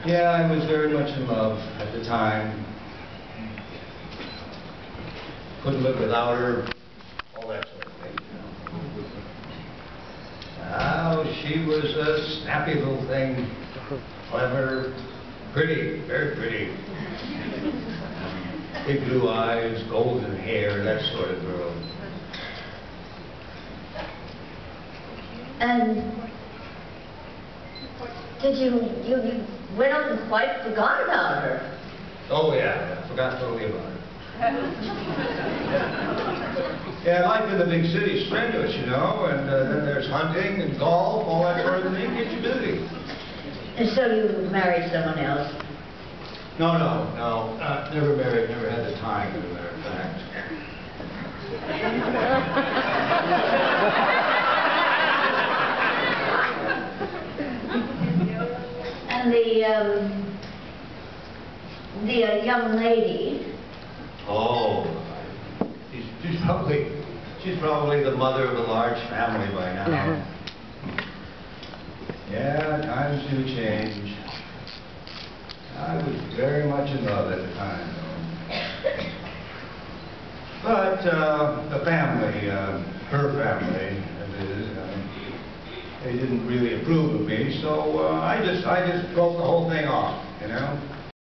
Yeah, I was very much in love at the time. Couldn't live without her, all that sort of thing. Oh, she was a snappy little thing, clever, pretty, very pretty. Big blue eyes, golden hair, that sort of girl. And did you went on and quite forgot about her? Oh yeah, I forgot totally about her. Yeah, life in the big city is strenuous, you know, and then there's hunting and golf, all that sort of thing, gets you busy. And so you married someone else? No, never married, never had the time, as a matter of fact. And the young lady. Oh, she's probably the mother of a large family by now. Yeah, times do change. I was very much in love at the time, though. But the family, her family, that is, they didn't really approve of me, so I just broke the whole thing off, you know.